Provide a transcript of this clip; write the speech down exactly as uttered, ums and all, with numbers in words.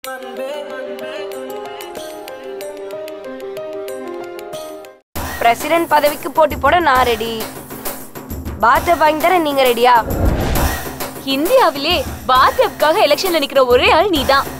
President பதவிக்கு போட்டி போட நான் ரெடி. பாஜக வாங்கி தர நீங்க ரெடியா? இந்தியாவிலே பாஜகவுக்காக எலெக்ஷன்ல நிக்கிற ஒரே ஆள் நீதான்.